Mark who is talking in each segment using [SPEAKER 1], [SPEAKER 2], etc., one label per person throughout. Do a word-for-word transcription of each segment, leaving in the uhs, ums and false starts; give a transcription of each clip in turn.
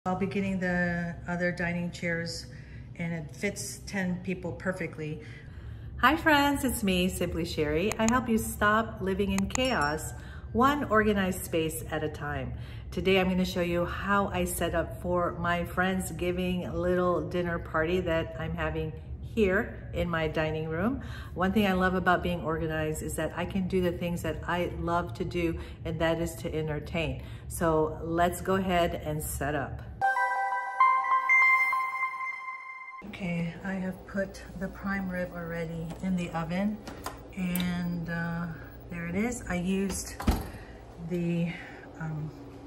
[SPEAKER 1] I'll be getting the other dining chairs and it fits ten people perfectly.
[SPEAKER 2] Hi friends, it's me, Simply Sherry. I help you stop living in chaos, one organized space at a time. Today I'm going to show you how I set up for my Friendsgiving little dinner party that I'm having here in my dining room. One thing I love about being organized is that I can do the things that I love to do, and that is to entertain. So let's go ahead and set up.
[SPEAKER 1] Okay, I have put the prime rib already in the oven, and uh, there it is. I used the um,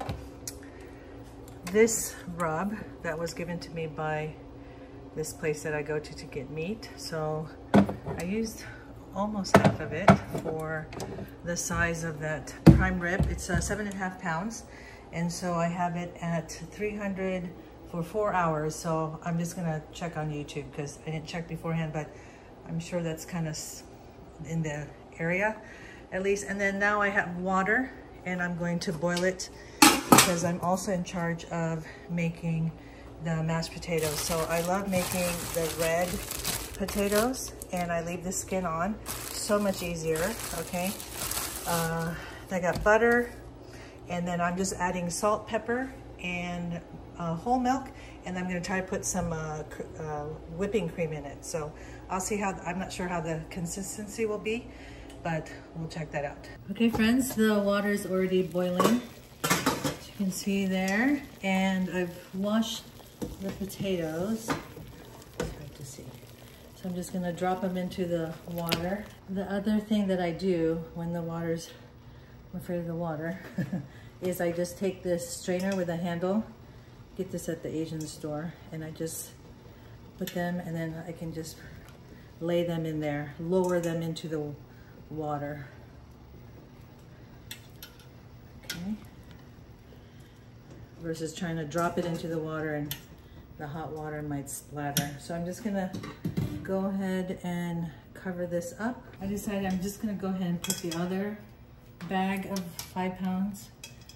[SPEAKER 1] this rub that was given to me by this place that I go to to get meat. So I used almost half of it for the size of that prime rib. It's uh, seven and a half pounds, and so I have it at three hundred for four hours. So I'm just gonna check on YouTube because I didn't check beforehand, but I'm sure that's kind of in the area at least. And then now I have water, and I'm going to boil it because I'm also in charge of making the mashed potatoes. So I love making the red potatoes, and I leave the skin on. So much easier, okay? Uh, I got butter, and then I'm just adding salt, pepper, and uh, whole milk, and I'm gonna try to put some uh, uh, whipping cream in it. So I'll see how, I'm not sure how the consistency will be, but we'll check that out. Okay friends, the water is already boiling, as you can see there, and I've washed the potatoes. It's hard to see. So I'm just gonna drop them into the water. The other thing that I do when the water's, I'm afraid of the water, is I just take this strainer with a handle, get this at the Asian store, and I just put them, and then I can just lay them in there, lower them into the water. Okay. Versus trying to drop it into the water and the hot water might splatter. So I'm just gonna go ahead and cover this up. I decided I'm just gonna go ahead and put the other bag of five pounds.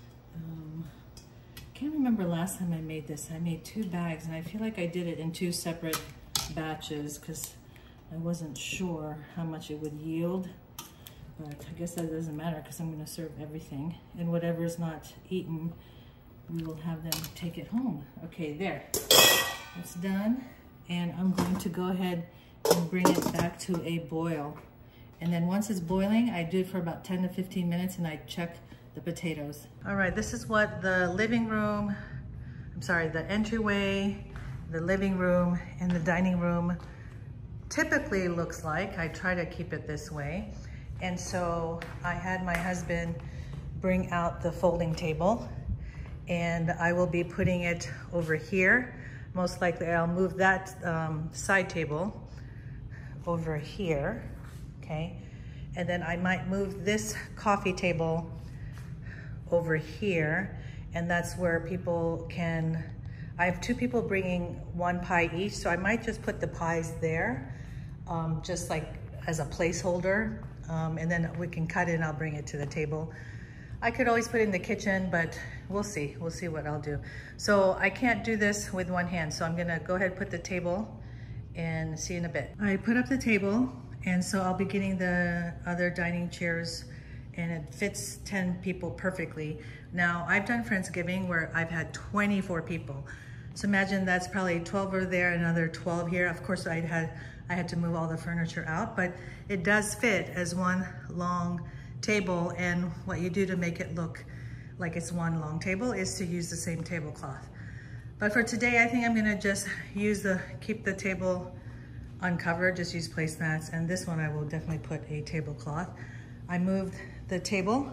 [SPEAKER 1] Um, can't remember last time I made this. I made two bags, and I feel like I did it in two separate batches because I wasn't sure how much it would yield. But I guess that doesn't matter because I'm gonna serve everything, and whatever is not eaten, we will have them take it home. Okay, there, it's done. And I'm going to go ahead and bring it back to a boil. And then once it's boiling, I do it for about ten to fifteen minutes, and I check the potatoes. All right, this is what the living room, I'm sorry, the entryway, the living room, and the dining room typically looks like. I try to keep it this way. And so I had my husband bring out the folding table, and I will be putting it over here. Most likely I'll move that um, side table over here, okay? And then I might move this coffee table over here, and that's where people can, I have two people bringing one pie each, so I might just put the pies there, um, just like as a placeholder, um, and then we can cut it and I'll bring it to the table. I could always put it in the kitchen, but we'll see. We'll see what I'll do. So I can't do this with one hand, so I'm gonna go ahead and put the table and see in a bit. I put up the table, and so I'll be getting the other dining chairs, and it fits ten people perfectly. Now, I've done Friendsgiving where I've had twenty-four people. So imagine that's probably twelve over there, another twelve here. Of course, I had, I had to move all the furniture out, but it does fit as one long table. And what you do to make it look like it's one long table is to use the same tablecloth. But for today, I think I'm gonna just use the, keep the table uncovered, just use placemats, and this one I will definitely put a tablecloth. I moved the table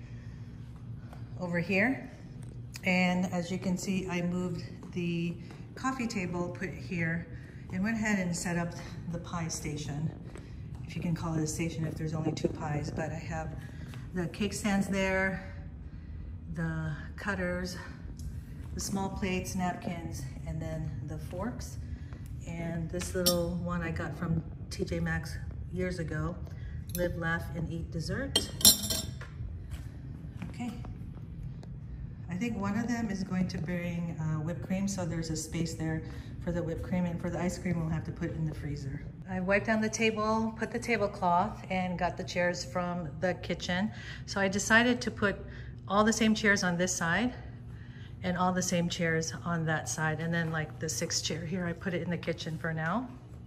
[SPEAKER 1] over here, and as you can see, I moved the coffee table, put it here, and went ahead and set up the pie station, if you can call it a station if there's only two pies. But I have the cake stands there, the cutters, the small plates, napkins, and then the forks. And this little one I got from T J Maxx years ago, live, laugh, and eat dessert. Okay, I think one of them is going to bring uh, whipped cream, so there's a space there for the whipped cream, and for the ice cream we'll have to put it in the freezer. I wiped down the table, put the tablecloth, and got the chairs from the kitchen. So I decided to put all the same chairs on this side and all the same chairs on that side, and then like the sixth chair here, I put it in the kitchen for now.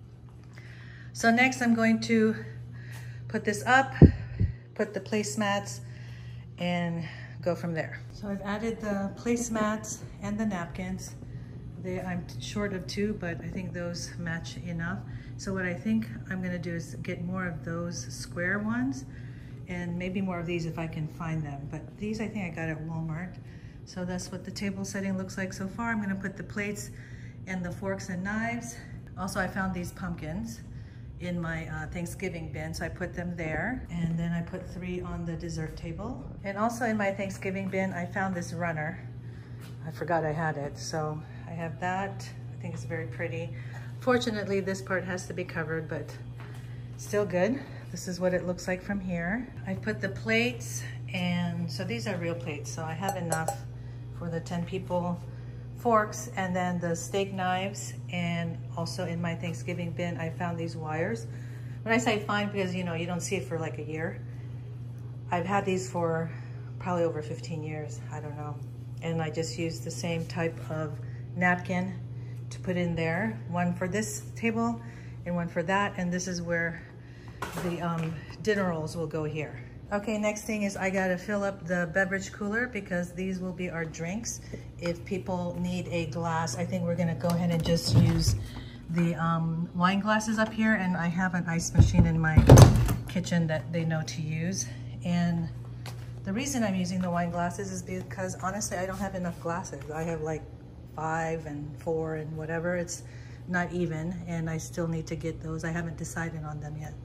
[SPEAKER 1] So next I'm going to put this up, put the placemats, and go from there. So I've added the placemats and the napkins. They, I'm short of two, but I think those match enough. So what I think I'm gonna do is get more of those square ones and maybe more of these if I can find them. But these I think I got at Walmart. So that's what the table setting looks like so far. I'm gonna put the plates and the forks and knives. Also, I found these pumpkins in my uh, Thanksgiving bin, so I put them there. And then I put three on the dessert table. And also in my Thanksgiving bin, I found this runner. I forgot I had it, so I have that. I think it's very pretty. Fortunately, this part has to be covered, but still good. This is what it looks like from here. I put the plates, and so these are real plates, so I have enough for the ten people. Forks, and then the steak knives, and also in my Thanksgiving bin, I found these wires. When I say find, because you know, you don't see it for like a year. I've had these for probably over fifteen years, I don't know. And I just used the same type of napkin to put in there. One for this table and one for that. And this is where the um, dinner rolls will go here. Okay, next thing is I gotta fill up the beverage cooler because these will be our drinks. If people need a glass, I think we're gonna go ahead and just use the um, wine glasses up here, and I have an ice machine in my kitchen that they know to use. And the reason I'm using the wine glasses is because honestly, I don't have enough glasses. I have like five and four and whatever. It's not even, and I still need to get those. I haven't decided on them yet.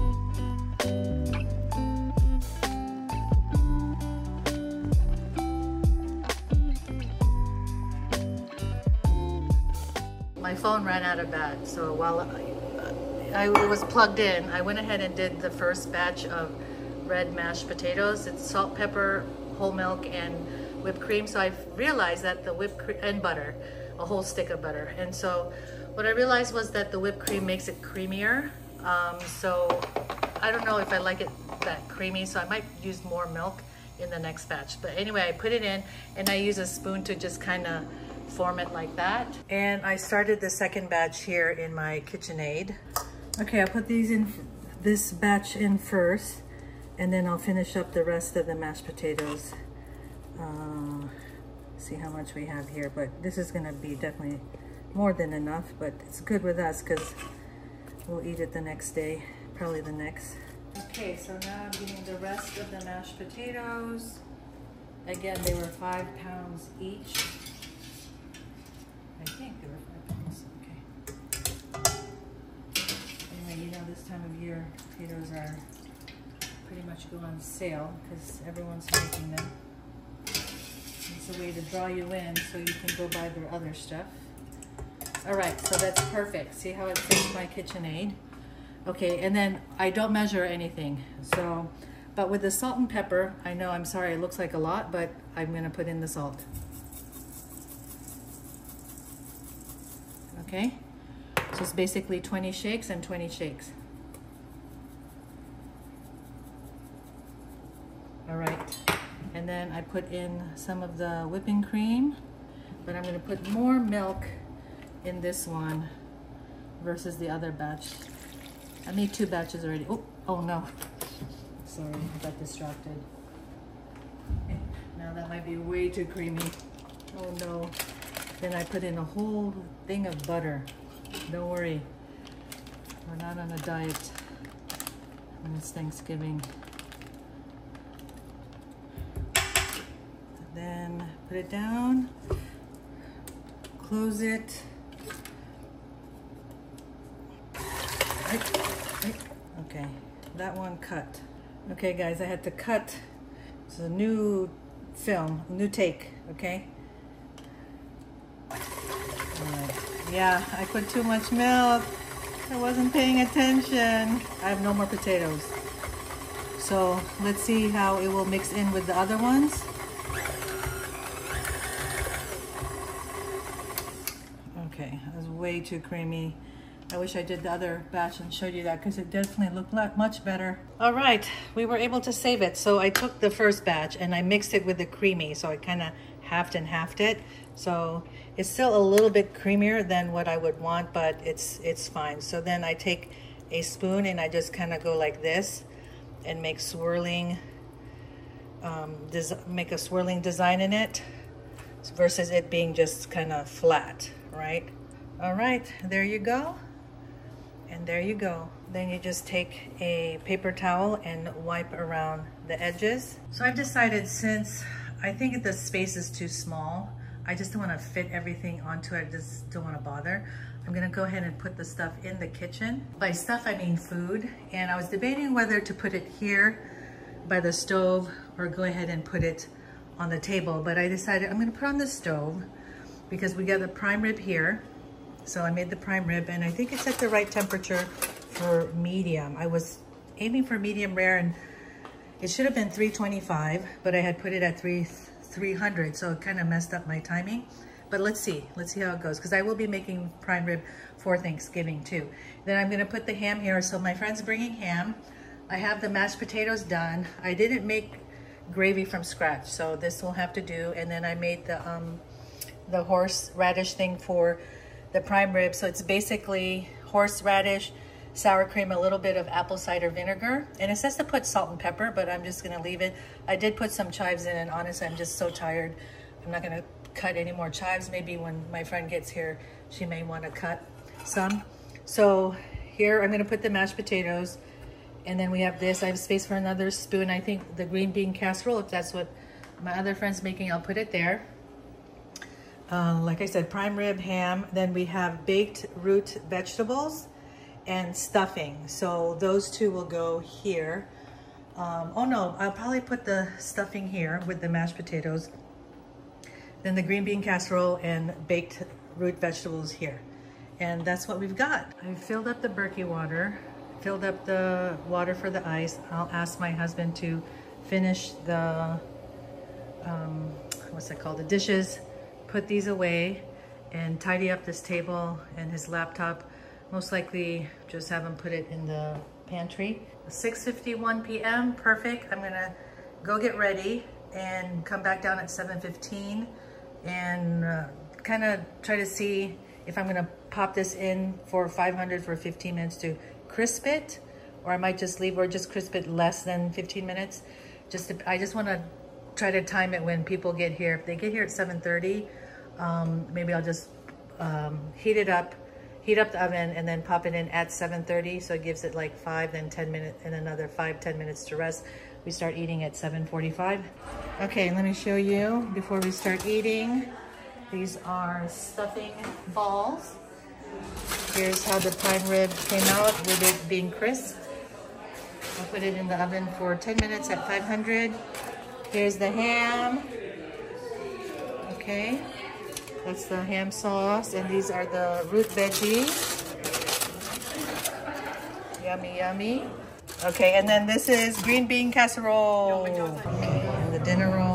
[SPEAKER 1] My phone ran out of battery, so while I, I was plugged in, I went ahead and did the first batch of red mashed potatoes. It's salt, pepper, whole milk, and whipped cream. So I realized that the whipped cream and butter, a whole stick of butter. And so what I realized was that the whipped cream makes it creamier. Um, so I don't know if I like it that creamy, so I might use more milk in the next batch. But anyway, I put it in, and I use a spoon to just kind of form it like that. And I started the second batch here in my KitchenAid. Okay, I'll put these in, this batch in first, and then I'll finish up the rest of the mashed potatoes. Uh, see how much we have here, but this is gonna be definitely more than enough, but it's good with us because we'll eat it the next day, probably the next. Okay, so now I'm getting the rest of the mashed potatoes. Again, they were five pounds each. I think they were five pounds, okay. Anyway, you know, this time of year, potatoes are pretty much go on sale because everyone's making them. It's a way to draw you in so you can go buy their other stuff. All right, so that's perfect. See how it fits my KitchenAid? Okay, and then I don't measure anything. So, but with the salt and pepper, I know, I'm sorry, it looks like a lot, but I'm gonna put in the salt. Okay, so it's basically twenty shakes and twenty shakes. All right, and then I put in some of the whipping cream, but I'm gonna put more milk in this one versus the other batch. I made two batches already. Oh, oh no, sorry, I got distracted. Okay, now that might be way too creamy. Oh no. Then I put in a whole thing of butter. Don't worry, we're not on a diet when it's Thanksgiving. Then put it down, close it. Okay, that one cut. Okay guys, I had to cut. It's a new film, new take, okay? Right. Yeah, I put too much milk. I wasn't paying attention. I have no more potatoes. So let's see how it will mix in with the other ones. Okay, it was way too creamy. I wish I did the other batch and showed you that because it definitely looked much better.
[SPEAKER 2] All right, we were able to save it. So I took the first batch and I mixed it with the creamy. So I kind of halved and halved it. So it's still a little bit creamier than what I would want, but it's it's fine. So then I take a spoon and I just kind of go like this and make swirling, um, make a swirling design in it versus it being just kind of flat, right? All right, there you go. And there you go. Then you just take a paper towel and wipe around the edges. So I've decided, since I think the space is too small, I just don't want to fit everything onto it. I just don't want to bother. I'm gonna go ahead and put the stuff in the kitchen. By stuff, I mean food. And I was debating whether to put it here by the stove or go ahead and put it on the table. But I decided I'm gonna put it on the stove because we got the prime rib here. So I made the prime rib and I think it's at the right temperature for medium. I was aiming for medium rare and it should have been three twenty-five, but I had put it at three hundred, so it kind of messed up my timing. But let's see, let's see how it goes, because I will be making prime rib for Thanksgiving too. Then I'm gonna put the ham here. So my friend's bringing ham. I have the mashed potatoes done. I didn't make gravy from scratch, so this will have to do. And then I made the um, the horseradish thing for the prime rib. So it's basically horseradish, sour cream, a little bit of apple cider vinegar. And it says to put salt and pepper, but I'm just gonna leave it. I did put some chives in, and honestly, I'm just so tired. I'm not gonna cut any more chives. Maybe when my friend gets here, she may wanna cut some. So here, I'm gonna put the mashed potatoes, and then we have this. I have space for another spoon. I think the green bean casserole, if that's what my other friend's making, I'll put it there. Uh, like I said, prime rib, ham. Then we have baked root vegetables and stuffing. So those two will go here. Um, oh no, I'll probably put the stuffing here with the mashed potatoes. Then the green bean casserole and baked root vegetables here. And that's what we've got. I filled up the Berkey water, filled up the water for the ice. I'll ask my husband to finish the, um, what's that called, the dishes, put these away and tidy up this table and his laptop. Most likely just have him put it in the pantry. six fifty-one p m, perfect. I'm gonna go get ready and come back down at seven fifteen and uh, kind of try to see if I'm gonna pop this in for five hundred for fifteen minutes to crisp it, or I might just leave or just crisp it less than fifteen minutes. Just to, I just wanna try to time it when people get here. If they get here at seven thirty, um, maybe I'll just um, heat it up, heat up the oven and then pop it in at seven thirty. So it gives it like five, then ten minutes and another five, ten minutes to rest. We start eating at seven forty-five. Okay, let me show you before we start eating. These are stuffing balls. Here's how the prime rib came out with it being crisp. I'll put it in the oven for ten minutes at five hundred. Here's the ham. Okay, that's the ham sauce, and these are the root veggies. Yummy, yummy. Okay, and then this is green bean casserole. Okay, and the dinner roll.